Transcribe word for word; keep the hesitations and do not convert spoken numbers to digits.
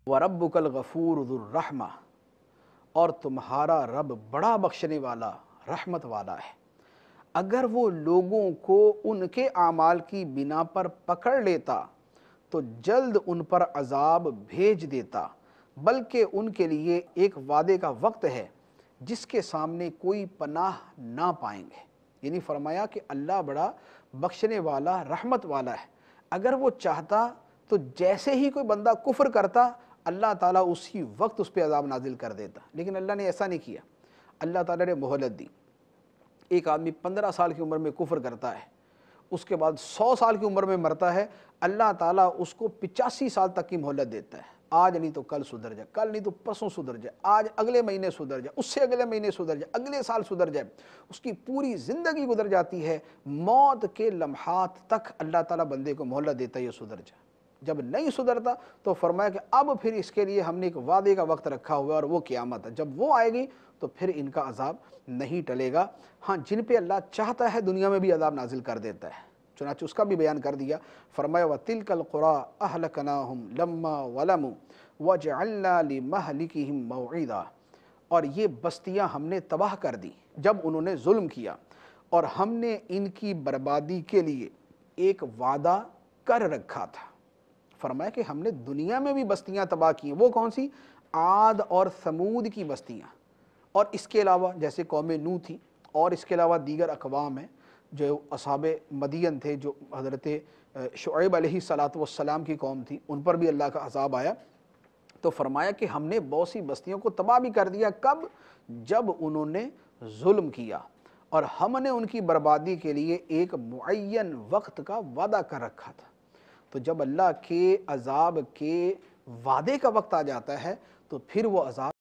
वरब्बुकल गफूर ज़ुर रहमा, और तुम्हारा रब बड़ा बख्शने वाला, रहमत वाला है। अगर वो लोगों को उनके आमाल की बिना पर पकड़ लेता तो जल्द उन पर अजाब भेज देता, बल्कि उनके लिए एक वादे का वक्त है जिसके सामने कोई पनाह ना पाएंगे। यानी फरमाया कि अल्लाह बड़ा बख्शने वाला, रहमत वाला है। अगर वो चाहता तो जैसे ही कोई बंदा कुफ्र करता, अल्लाह ताला उसी वक्त उस पर अजाब नाजिल कर देता, लेकिन अल्लाह ने ऐसा नहीं किया। अल्लाह ताला ने मोहलत दी। एक आदमी पंद्रह साल की उम्र में कुफ्र करता है, उसके बाद सौ साल की उम्र में मरता है, अल्लाह ताला उसको पिचासी साल तक की मोहलत देता है। आज नहीं तो कल सुधर जाए, कल नहीं तो परसों सुधर जाए, आज अगले महीने सुधर जाए, उससे अगले महीने सुधर जाए, अगले साल सुधर जाए। उसकी पूरी ज़िंदगी गुजर जाती है, मौत के लम्हात तक अल्लाह ताला बंदे को मोहलत देता है ये सुधर जाए। जब नहीं सुधरता तो फरमाया कि अब फिर इसके लिए हमने एक वादे का वक्त रखा हुआ है और वो क़यामत है। जब वो आएगी तो फिर इनका अजाब नहीं टलेगा। हाँ, जिन पे अल्लाह चाहता है दुनिया में भी अजाब नाजिल कर देता है, चुनांचे उसका भी बयान कर दिया। फरमाया व तिलकल क़ुरा अहलकनाहुम लम्मा वलमू वजअलना लिमहलिकिहिम मौईदा, और ये बस्तियां हमने तबाह कर दी जब उन्होंने जुल्म किया, और हमने इनकी बर्बादी के लिए एक वादा कर रखा था। फरमाया कि हमने दुनिया में भी बस्तियां तबाह की। वो कौन सी? आद और समूद की बस्तियां, और इसके अलावा जैसे कौम नूह थी, और इसके अलावा दीगर अक़वाम हैं जो असहाबे मदियन थे, जो हज़रत शुएब अलैहिस्सलातु वस्सलाम की कौम थी, उन पर भी अल्लाह का अज़ाब आया। तो फरमाया कि हमने बहुत सी बस्तियों को तबाह भी कर दिया। कब? जब उन्होंने जुल्म किया, और हमने उनकी बर्बादी के लिए एक मुअय्यन वक्त का वादा कर रखा था। तो जब अल्लाह के अज़ाब के वादे का वक्त आ जाता है तो फिर वो अज़ाब